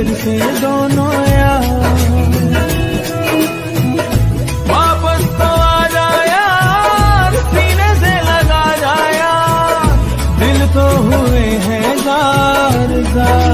फिर से दोनों यार। वापस तो आ जा यार, सीने से लगा जा यार, दिल तो हुए हैं जार जार।